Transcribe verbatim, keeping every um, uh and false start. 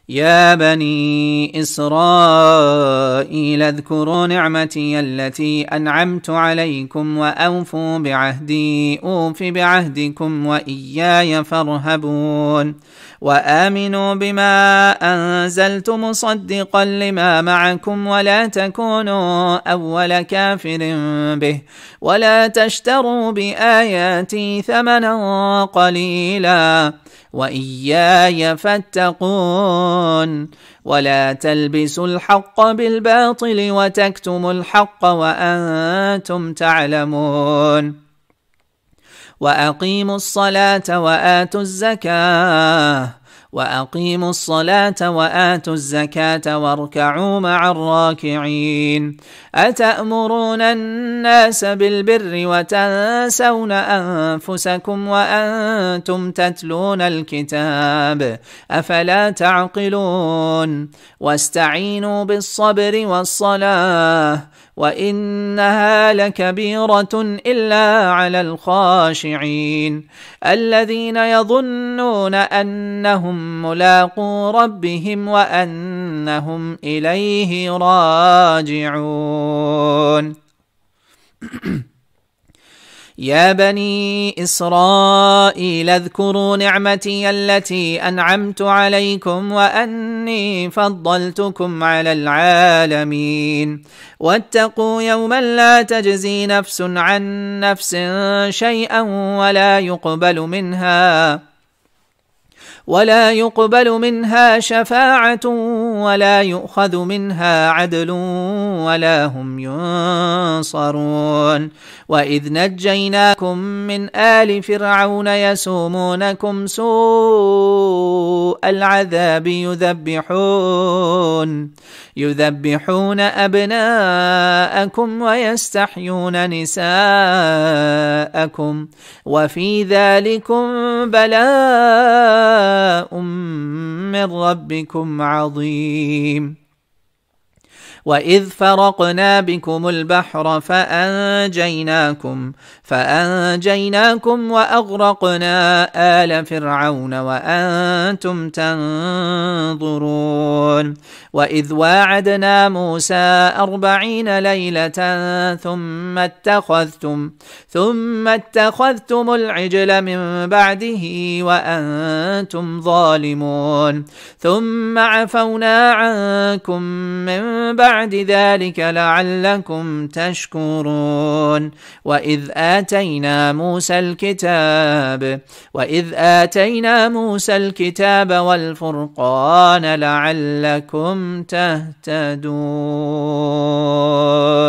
يا بني إسرائيل اذكروا نعمتي التي أنعمت عليكم وأوفوا بعهدي أوف بعهدكم وإياي فارهبون وآمنوا بما أنزلت مصدقا لما معكم ولا تكونوا أول كافر به ولا تشتروا بآياتي ثمنا قليلا وإياي فاتقون ولا تلبسوا الحق بالباطل وتكتموا الحق وأنتم تعلمون وأقيموا الصلاة وآتوا الزكاة وأقيموا الصلاة وآتوا الزكاة واركعوا مع الراكعين أتأمرون الناس بالبر وتنسون أنفسكم وأنتم تتلون الكتاب أفلا تعقلون واستعينوا بالصبر والصلاة وإنها لكبيرة إلا على الخاشعين الذين يظنون أنهم ملاقو ربهم وأنهم إليه راجعون يا بني إسرائيل اذكروا نعمتي التي أنعمت عليكم وأني فضلتكم على العالمين واتقوا يوما لا تجزي نفس عن نفس شيئا ولا يقبل منها ولا يقبل منها شفاعة ولا يؤخذ منها عدل ولا هم ينصرون وإذ نجيناكم من آل فرعون يسومونكم سوء العذاب يذبحون يذبحون أبناءكم ويستحيون نساءكم وفي ذلكم بلاء من ربكم عظيم وإذ فرقنا بكم البحر فأنجيناكم فأنجيناكم وأغرقنا آل فرعون وأنتم تنظرون وإذ واعدنا موسى أربعين ليلة ثم اتخذتم ثم اتخذتم العجل من بعده وأنتم ظالمون ثم عفونا عنكم من بعد بعد ذلك لعلكم تشكرون وإذ آتينا موسى الكتاب وإذ آتينا موسى الكتاب والفرقان لعلكم تهتدون.